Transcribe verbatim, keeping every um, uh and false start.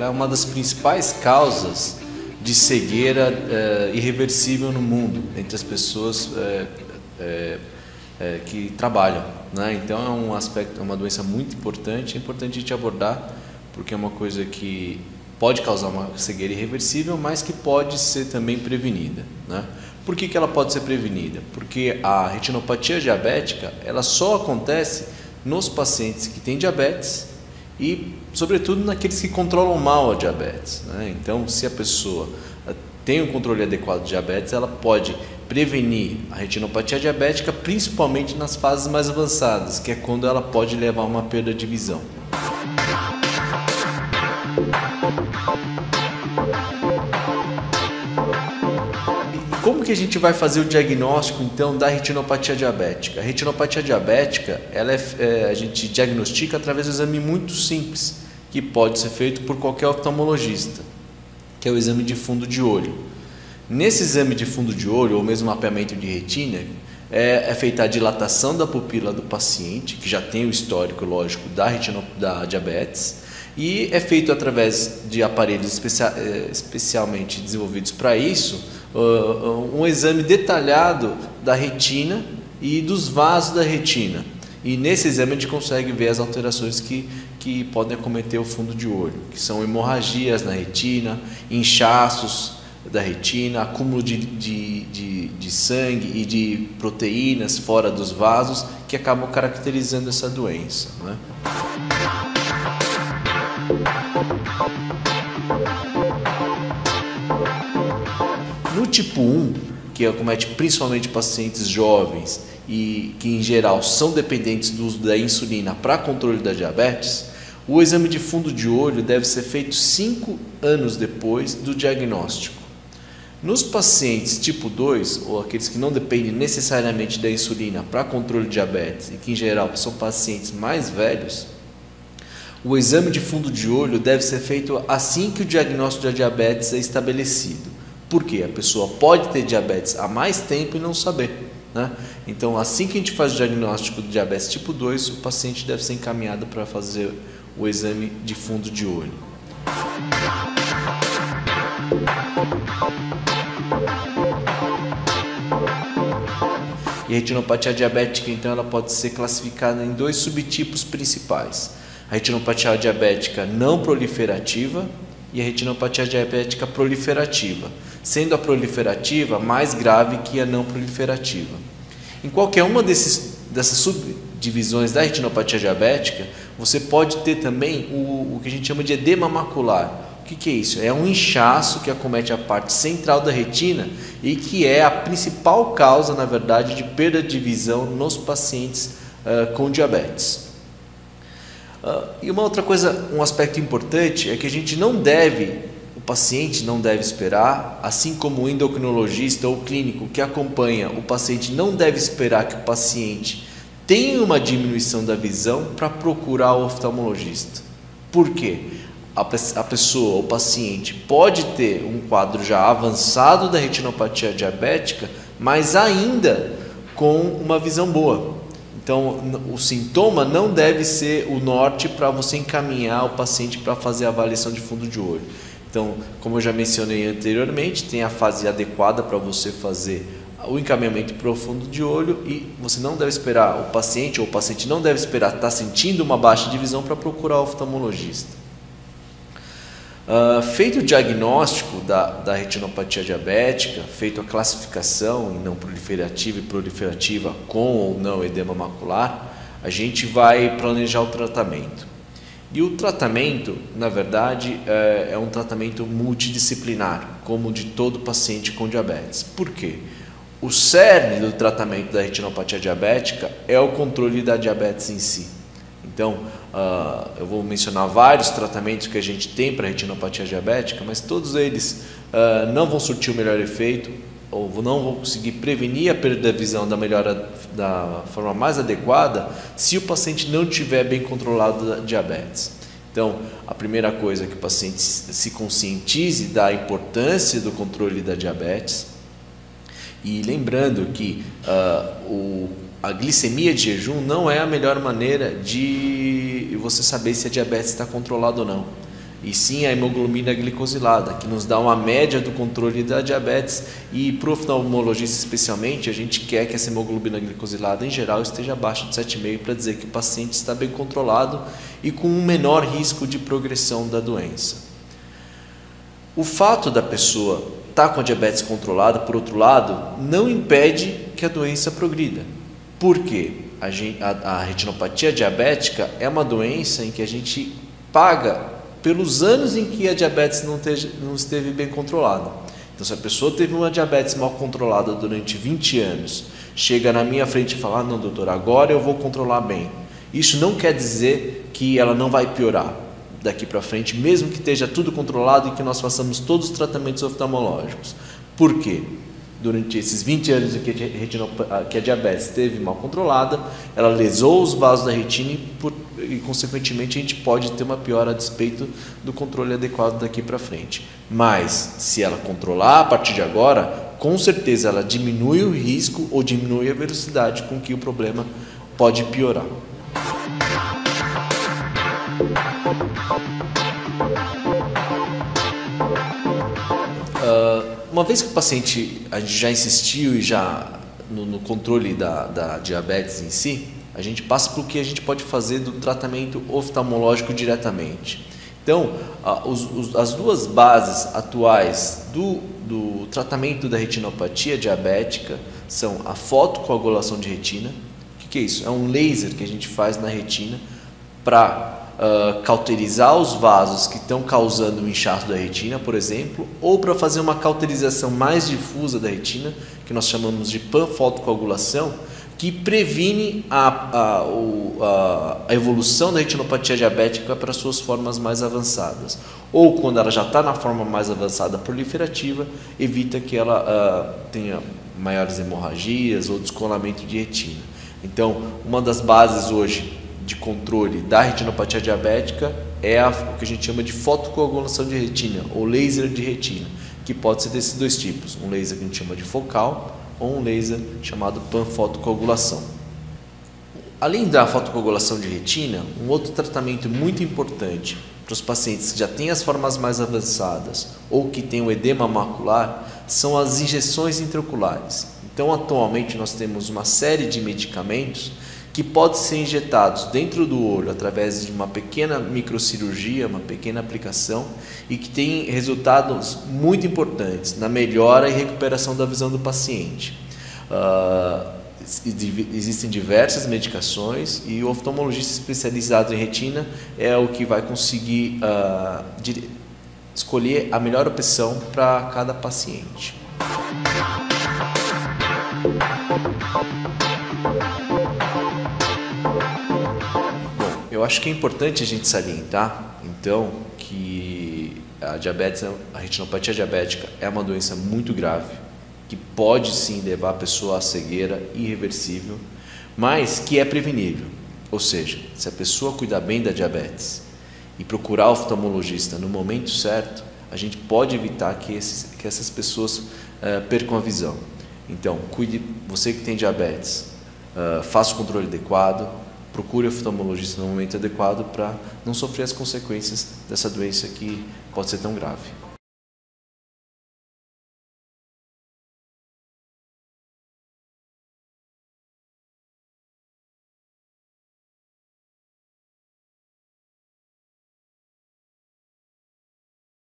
uma das principais causas de cegueira é, irreversível no mundo, entre as pessoas é, é, é, que trabalham, né? Então é um aspecto, é uma doença muito importante, é importante a gente abordar, porque é uma coisa que pode causar uma cegueira irreversível, mas que pode ser também prevenida, né? Por que que ela pode ser prevenida? Porque a retinopatia diabética, ela só acontece nos pacientes que têm diabetes e, sobretudo, naqueles que controlam mal a diabetes, né? Então, se a pessoa tem um controle adequado de diabetes, ela pode prevenir a retinopatia diabética, principalmente nas fases mais avançadas, que é quando ela pode levar a uma perda de visão. Como que a gente vai fazer o diagnóstico, então, da retinopatia diabética? A retinopatia diabética, ela é, é, a gente diagnostica através de um exame muito simples, que pode ser feito por qualquer oftalmologista, que é o exame de fundo de olho. Nesse exame de fundo de olho, ou mesmo mapeamento de retina, é, é feita a dilatação da pupila do paciente, que já tem o histórico, lógico, da, retino, da diabetes, e é feito através de aparelhos especia, especialmente desenvolvidos para isso, um exame detalhado da retina e dos vasos da retina, e nesse exame a gente consegue ver as alterações que, que podem acometer o fundo de olho, que são hemorragias na retina, inchaços da retina, acúmulo de, de, de, de sangue e de proteínas fora dos vasos, que acabam caracterizando essa doença, né? No tipo um, que acomete principalmente pacientes jovens e que em geral são dependentes do uso da insulina para controle da diabetes, o exame de fundo de olho deve ser feito cinco anos depois do diagnóstico. Nos pacientes tipo dois, ou aqueles que não dependem necessariamente da insulina para controle de diabetes e que em geral são pacientes mais velhos, o exame de fundo de olho deve ser feito assim que o diagnóstico da diabetes é estabelecido. Por quê? A pessoa pode ter diabetes há mais tempo e não saber, né? Então, assim que a gente faz o diagnóstico de diabetes tipo dois, o paciente deve ser encaminhado para fazer o exame de fundo de olho. E a retinopatia diabética, então, ela pode ser classificada em dois subtipos principais: a retinopatia diabética não proliferativa e a retinopatia diabética proliferativa, sendo a proliferativa mais grave que a não proliferativa. Em qualquer uma desses, dessas subdivisões da retinopatia diabética, você pode ter também o, o que a gente chama de edema macular. O que, que é isso? É um inchaço que acomete a parte central da retina e que é a principal causa, na verdade, de perda de visão nos pacientes uh, com diabetes. Uh, e uma outra coisa, um aspecto importante é que a gente não deve, o paciente não deve esperar, assim como o endocrinologista ou o clínico que acompanha o paciente não deve esperar que o paciente tenha uma diminuição da visão para procurar o oftalmologista. Por quê? A, a pessoa, o paciente, pode ter um quadro já avançado da retinopatia diabética, mas ainda com uma visão boa. Então, o sintoma não deve ser o norte para você encaminhar o paciente para fazer a avaliação de fundo de olho. Então, como eu já mencionei anteriormente, tem a fase adequada para você fazer o encaminhamento para o fundo de olho e você não deve esperar, o paciente ou o paciente não deve esperar estar sentindo uma baixa de visão para procurar o oftalmologista. Uh, feito o diagnóstico da, da retinopatia diabética, feito a classificação em não proliferativa e proliferativa com ou não edema macular, a gente vai planejar o tratamento. E o tratamento, na verdade, é, é um tratamento multidisciplinar, como de todo paciente com diabetes. Por quê? O cerne do tratamento da retinopatia diabética é o controle da diabetes em si. Então, uh, eu vou mencionar vários tratamentos que a gente tem para a retinopatia diabética, mas todos eles uh, não vão surtir o melhor efeito ou não vão conseguir prevenir a perda da visão da, melhor, da forma mais adequada se o paciente não tiver bem controlado a diabetes. Então, a primeira coisa é que o paciente se conscientize da importância do controle da diabetes e lembrando que uh, o a glicemia de jejum não é a melhor maneira de você saber se a diabetes está controlada ou não. e sim a hemoglobina glicosilada, que nos dá uma média do controle da diabetes, e para o oftalmologista especialmente, a gente quer que essa hemoglobina glicosilada em geral esteja abaixo de sete vírgula cinco para dizer que o paciente está bem controlado e com um menor risco de progressão da doença. O fato da pessoa estar com a diabetes controlada, por outro lado, não impede que a doença progrida. Por quê? A, a, a retinopatia diabética é uma doença em que a gente paga pelos anos em que a diabetes não, te, não esteve bem controlada. Então, se a pessoa teve uma diabetes mal controlada durante vinte anos, chega na minha frente e fala, ah, não, doutor, agora eu vou controlar bem. Isso não quer dizer que ela não vai piorar daqui para frente, mesmo que esteja tudo controlado e que nós façamos todos os tratamentos oftalmológicos. Por quê? Durante esses vinte anos em que a, que a diabetes esteve mal controlada, ela lesou os vasos da retina e, por, e, consequentemente, a gente pode ter uma piora a despeito do controle adequado daqui para frente. Mas, se ela controlar a partir de agora, com certeza ela diminui o risco ou diminui a velocidade com que o problema pode piorar. Uh, uma vez que o paciente, a gente já insistiu e já no, no controle da, da diabetes em si, a gente passa para o que a gente pode fazer do tratamento oftalmológico diretamente. Então, uh, os, os, as duas bases atuais do, do tratamento da retinopatia diabética são a fotocoagulação de retina. O que, que é isso? É um laser que a gente faz na retina para Uh, cauterizar os vasos que estão causando o inchaço da retina, por exemplo, ou para fazer uma cauterização mais difusa da retina, que nós chamamos de panfotocoagulação, que previne a, a, a, a evolução da retinopatia diabética para suas formas mais avançadas. Ou, quando ela já está na forma mais avançada proliferativa, evita que ela uh, tenha maiores hemorragias ou descolamento de retina. Então, uma das bases hoje de controle da retinopatia diabética é a, o que a gente chama de fotocoagulação de retina ou laser de retina, que pode ser desses dois tipos, um laser que a gente chama de focal ou um laser chamado panfotocoagulação. Além da fotocoagulação de retina, um outro tratamento muito importante para os pacientes que já têm as formas mais avançadas ou que têm o edema macular são as injeções intraoculares. Então, atualmente nós temos uma série de medicamentos que podem ser injetados dentro do olho através de uma pequena microcirurgia, uma pequena aplicação, e que tem resultados muito importantes na melhora e recuperação da visão do paciente. Uh, existem diversas medicações e o oftalmologista especializado em retina é o que vai conseguir uh, escolher a melhor opção para cada paciente. Eu acho que é importante a gente salientar, então, que a diabetes, a retinopatia diabética é uma doença muito grave, que pode sim levar a pessoa à cegueira irreversível, mas que é prevenível. Ou seja, se a pessoa cuidar bem da diabetes e procurar o oftalmologista no momento certo, a gente pode evitar que, esses, que essas pessoas uh, percam a visão. Então, cuide, você que tem diabetes, uh, faça o controle adequado, procure o oftalmologista no momento adequado para não sofrer as consequências dessa doença que pode ser tão grave.